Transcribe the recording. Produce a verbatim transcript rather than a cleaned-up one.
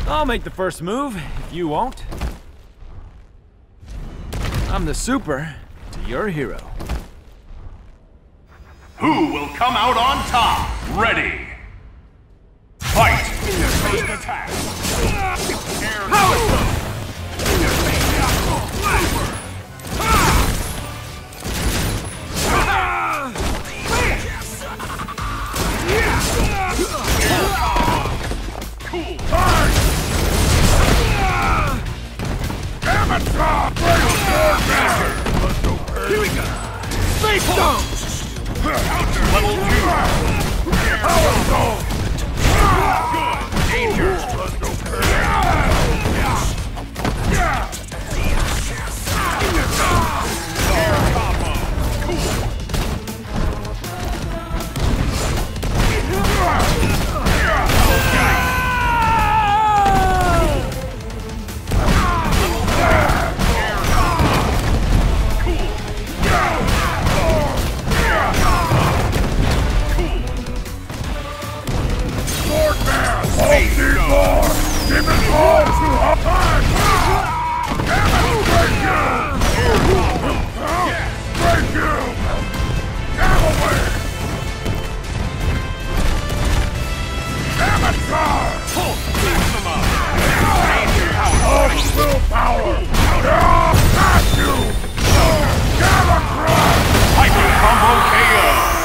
I'll make the first move, if you won't. I'm the super to your hero. Who will come out on top? Ready! Fight! First attack! Air power! Cool! Damn it, Rob! Here we go! Face down! Counter! Level two! Power zone! Good! Danger! Air combo! Cool! Hyper combo K O!